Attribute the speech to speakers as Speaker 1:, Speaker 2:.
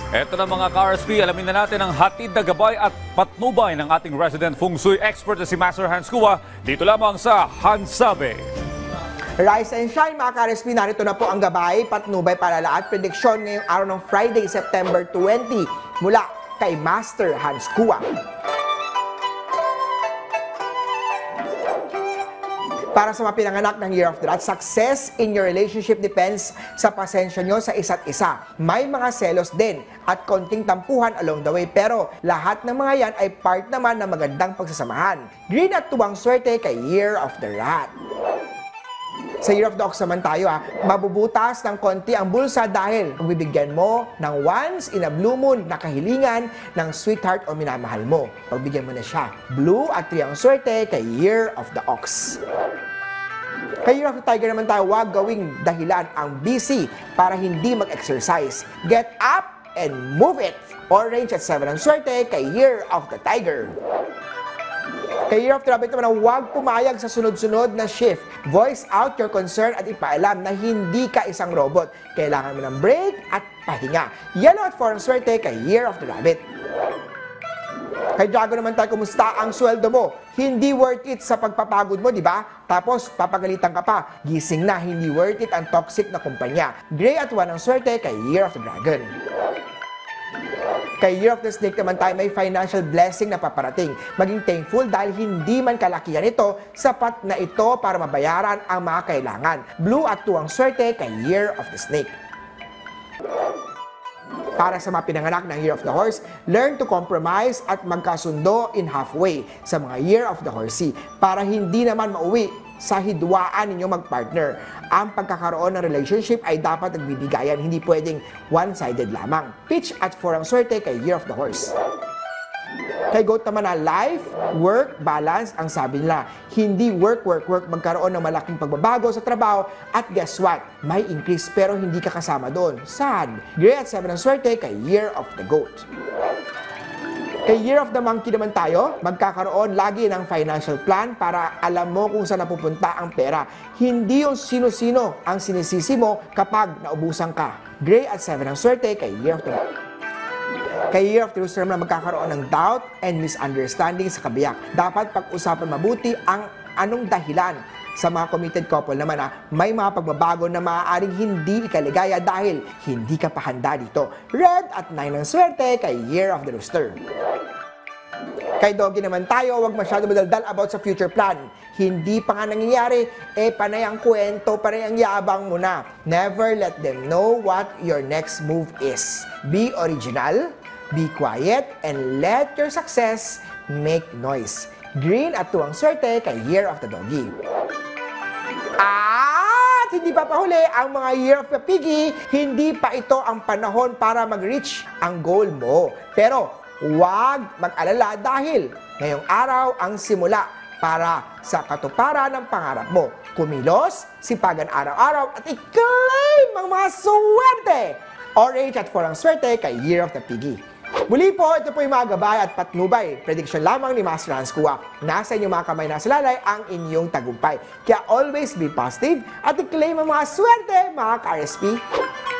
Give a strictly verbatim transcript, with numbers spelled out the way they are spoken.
Speaker 1: Eto na mga ka-R S P, alamin na natin ang hatid na gabay at patnubay ng ating resident feng shui expert na si Master Hans Kua dito lamang sa Hansabe.
Speaker 2: Rise and shine mga ka-R S P, narito na po ang gabay, patnubay, palala at prediksyon ngayong araw ng Friday, September twentieth mula kay Master Hans Kua. Para sa mga pinanganak ng Year of the Rat, success in your relationship depends sa pasensya nyo sa isa't isa. May mga selos din at konting tampuhan along the way, pero lahat ng mga yan ay part naman ng magandang pagsasamahan. Green at tuwang swerte kay Year of the Rat. Sa Year of the Ox naman tayo ha, mabubutas ng konti ang bulsa dahil pagbibigyan mo ng once in a blue moon na kahilingan ng sweetheart o minamahal mo. Pagbigyan mo na siya. Blue at three ang swerte kay Year of the Ox. Kay Year of the Tiger naman tayo, huwag gawing dahilan ang busy para hindi mag-exercise. Get up and move it. Orange at seven ang swerte kay Year of the Tiger. Kay Year of the Rabbit naman, huwag pumayag sa sunod-sunod na shift. Voice out your concern at ipaalam na hindi ka isang robot. Kailangan mo ng break at pahinga. Yellow at four ang swerte kay Year of the Rabbit. Kay Dragon naman tayo, kumusta ang sweldo mo? Hindi worth it sa pagpapagod mo, di ba? Tapos, papagalitan ka pa. Gising na, hindi worth it ang toxic na kumpanya. Gray at one ang swerte kay Year of the Dragon. Kay Year of the Snake naman tayo, may financial blessing na paparating. Maging thankful dahil hindi man kalakihan ito, sapat na ito para mabayaran ang mga kailangan. Blue at two ang swerte kay Year of the Snake. Para sa mga pinanganak ng Year of the Horse, learn to compromise at magkasundo in halfway sa mga Year of the Horsey para hindi naman mauwi sa hidwaan ninyo mag-partner. Ang pagkakaroon ng relationship ay dapat nagbibigayan, hindi pwedeng one-sided lamang. Pitch at four ang swerte kay Year of the Horse. Kay Goat naman na life, work, balance ang sabi nila. Hindi work, work, work, magkaroon ng malaking pagbabago sa trabaho at guess what? May increase pero hindi ka kasama doon. Sad. Gray at seven ang swerte kay Year of the Goat. Kay Year of the Monkey naman tayo, magkakaroon lagi ng financial plan para alam mo kung saan napupunta ang pera. Hindi yung sino-sino ang sinisisi mo kapag naubusan ka. Gray at seven ang swerte kay Year of the Monkey. Kay Year of the Rooster naman, magkakaroon ng doubt and misunderstanding sa kabiyak. Dapat pag-usapan mabuti ang anong dahilan. Sa mga committed couple naman ha, may mga pagbabago na maaaring hindi ikaligaya dahil hindi ka pa handa dito. Red at nine ang swerte kay Year of the Rooster. Kay Doggy naman tayo, huwag masyado madaldal about sa future plan. Hindi pa nga nangyayari, eh panay ang kwento, panay ang yabang mo na. Never let them know what your next move is. Be original, be quiet, and let your success make noise. Green at two ang swerte kay Year of the Doggy. At hindi pa pahuli ang mga Year of the Piggy, hindi pa ito ang panahon para mag-reach ang goal mo. Pero huwag mag-alala dahil ngayong araw ang simula para sa katuparan ng pangarap mo. Kumilos, sipagan araw-araw at i-claim ang mga swerte. Orange at four ang swerte kay Year of the Piggy. Muli po, ito po yung mga gabay at patnubay. Prediction lamang ni Master Hans Kua. Nasa inyong mga kamay na salalay ang inyong tagumpay. Kaya always be positive at i-claim ang mga swerte, mga ka-R S P.